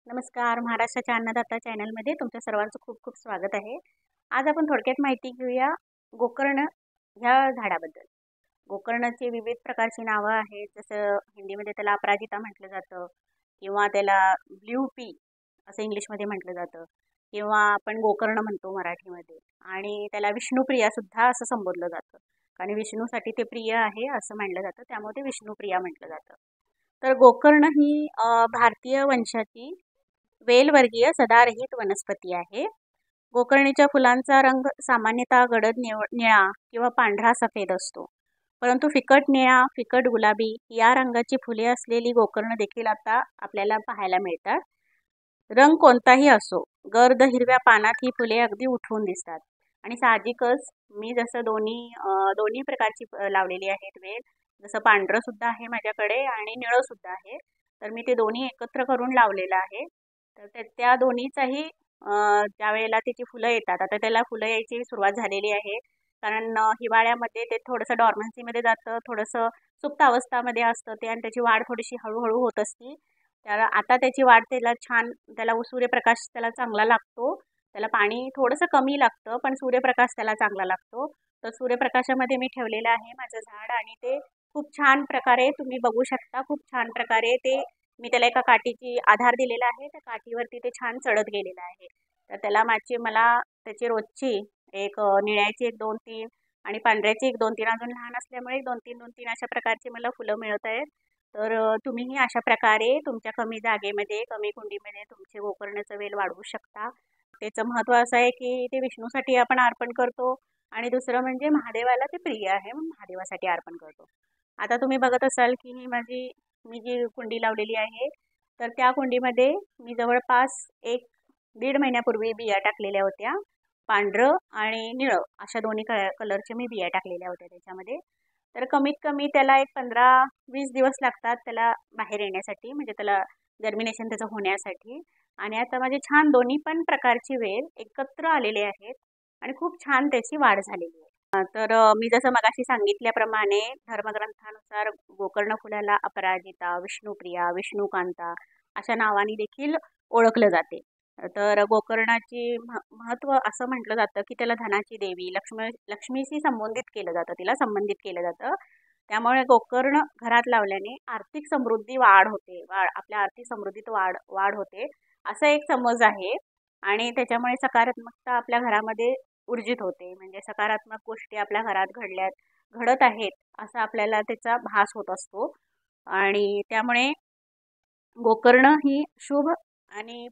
नमस्कार. महाराष्ट्राच्या अन्नदाता चॅनलमध्ये तुमच्या सर्वांचं खूप खूप स्वागत आहे. आज आपण थोडक्यात माहिती घेऊया गोकर्ण ह्या झाडाबद्दल. गोकर्णाची विविध प्रकारची नावं आहेत. जसं हिंदीमध्ये त्याला अपराजिता म्हटलं जातं किंवा त्याला ब्ल्यू पी असं इंग्लिशमध्ये म्हटलं जातं किंवा आपण गोकर्ण म्हणतो मराठीमध्ये आणि त्याला विष्णुप्रिया सुद्धा असं संबोधलं जातं. कारण विष्णूसाठी ते प्रिय आहे असं म्हटलं जातं, त्यामुळे ते विष्णुप्रिया म्हटलं जातं. तर गोकर्ण ही भारतीय वंशाची वेलवर्गीय सदाहरित वनस्पती आहे. गोकर्णीच्या फुलांचा रंग सामान्यतः गडद निळा किंवा पांढरा सफेद असतो. परंतु फिकट निळा, फिकट गुलाबी या रंगाची फुले असलेली गोकर्ण देखील आता आपल्याला पाहायला मिळतात. रंग कोणताही असो, गर्द हिरव्या पानात ही फुले अगदी उठून दिसतात. आणि साहजिकच मी जसं दोन्ही प्रकारची लावलेली आहेत वेल. जसं पांढरं सुद्धा आहे माझ्याकडे आणि निळं सुद्धा आहे. तर मी ते दोन्ही एकत्र करून लावलेलं आहे. तर त्या दोन्हीचाही ज्या वेळेला त्याची फुलं येतात, आता त्याला फुलं यायची सुरुवात झालेली आहे. कारण हिवाळ्यामध्ये ते थोडंसं डॉर्मन्सीमध्ये जातं, थोडंसं सुप्त अवस्थामध्ये असतं ते आणि त्याची वाढ थोडीशी हळूहळू होत असते. त्याला आता त्याची वाढ त्याला सूर्यप्रकाश त्याला चांगला लागतो. त्याला पाणी थोडंसं कमी लागतं, पण सूर्यप्रकाश त्याला चांगला लागतो. तर सूर्यप्रकाशामध्ये मी ठेवलेलं आहे माझं झाड आणि ते खूप छान प्रकारे तुम्ही बघू शकता. खूप छान प्रकारे मी त्याला एका काठीची आधार दिलेला आहे. त्या काठीवरती ते छान चढत गेलेलं आहे. तर मला त्याची रोजची निळ्याची 1-2-3 आणि पांढऱ्याची 1-2-3 अजून लहान असल्यामुळे 2-3 अशा प्रकारची मला फुलं मिळत आहेत. तर तुम्हीही अशा प्रकारे तुमच्या कमी जागेमध्ये, कमी कुंडीमध्ये तुमचे गोकर्णाचं वेल वाढवू शकता. त्याचं महत्त्व असं आहे की ते विष्णूसाठी आपण अर्पण करतो आणि दुसरं म्हणजे महादेवाला ते प्रिय आहे, म्हणून महादेवासाठी अर्पण करतो. आता तुम्ही बघत असाल की मी जी कुंडी लावलेली आहे, तर त्या कुंडीमध्ये मी जवळपास 1-1.5 महिन्यापूर्वी बिया टाकलेल्या होत्या. पांढरं आणि निळं अशा दोन्ही कलरच्या मी बिया टाकलेल्या होत्या त्याच्यामध्ये. तर कमीत कमी त्याला एक 15-20 दिवस लागतात त्याला बाहेर येण्यासाठी, म्हणजे त्याला जर्मिनेशन त्याचं होण्यासाठी. आणि आता माझे छान दोन्ही पण प्रकारची वेल एकत्र आलेले आहेत आणि खूप छान त्याची वाढ झालेली आहे. तर मी जसं मगाशी सांगितल्याप्रमाणे धर्मग्रंथानुसार गोकर्ण फुलाला अपराजिता, विष्णुप्रिया, विष्णुकांता अशा नावाने देखील ओळखलं जाते. तर गोकर्णाची महत्त्व असं म्हटलं जातं की त्याला धनाची देवी, लक्ष्मीशी संबोधित केलं जातं, तिला संबंधित केलं जातं. त्यामुळे गोकर्ण घरात लावल्याने आर्थिक समृद्धी वाढ होते. आपल्या आर्थिक समृद्धीत वाढ होते असं एक समज आहे. आणि त्याच्यामुळे सकारात्मकता आपल्या घरामध्ये ऊर्जित होते. म्हणजे सकारात्मक गोष्टी आपल्या घरात घडत आहेत असा आपल्याला त्याचा भास होत असतो. आणि त्यामुळे गोकर्ण ही शुभ आणि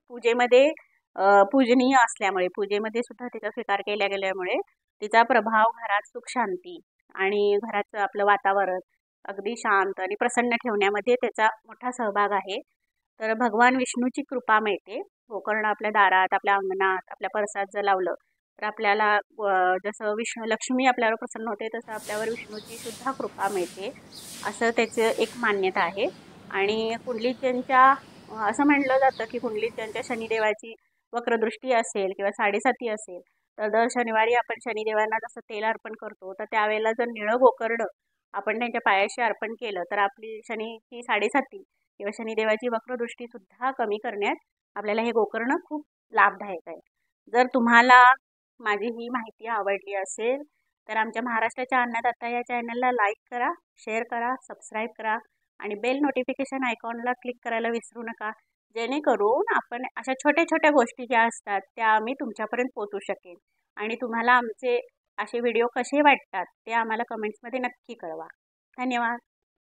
पूजनीय असल्यामुळे, पूजेमध्ये सुद्धा तिचा स्वीकार केला गेल्यामुळे तिचा प्रभाव घरात सुख शांती आणि घराचं आपलं वातावरण अगदी शांत आणि प्रसन्न ठेवण्यामध्ये त्याचा मोठा सहभाग आहे. तर भगवान विष्णूची कृपा मिळते. गोकर्ण आपल्या दारात, आपल्या अंगणात, आपल्या परसात जर लावलं तर आपल्याला जसं लक्ष्मी आपल्यावर प्रसन्न होते, तसं आपल्यावर विष्णूची सुद्धा कृपा मिळते असं त्याचं एक मान्यता आहे. आणि कुंडलीत असं म्हणलं जातं की कुंडलीत ज्यांच्या शनिदेवाची वक्रदृष्टी असेल किंवा 7.5 असेल, तर दर शनिवारी आपण शनिदेवांना जसं तेल अर्पण करतो, तर त्यावेळेला जर निळं गोकर्ण आपण त्यांच्या पायाशी अर्पण केलं तर आपली शनीची 7.5 किंवा शनिदेवाची वक्रदृष्टी सुद्धा कमी करण्यात आपल्याला हे गोकर्ण खूप लाभदायक आहे. जर तुम्हाला माझी ही माहिती आवडली असेल तर आमच्या महाराष्ट्राच्या अन्नदाता या चॅनलला लाईक करा, शेअर करा, सबस्क्राईब करा आणि बेल नोटिफिकेशन आयकॉनला क्लिक करायला विसरू नका. जेणेकरून आपण अशा छोट्या छोट्या गोष्टी ज्या असतात त्या आम्ही तुमच्यापर्यंत पोहोचू शकेल. आणि तुम्हाला आमचे असे व्हिडिओ कसे वाटतात ते आम्हाला कमेंट्समध्ये नक्की कळवा. धन्यवाद.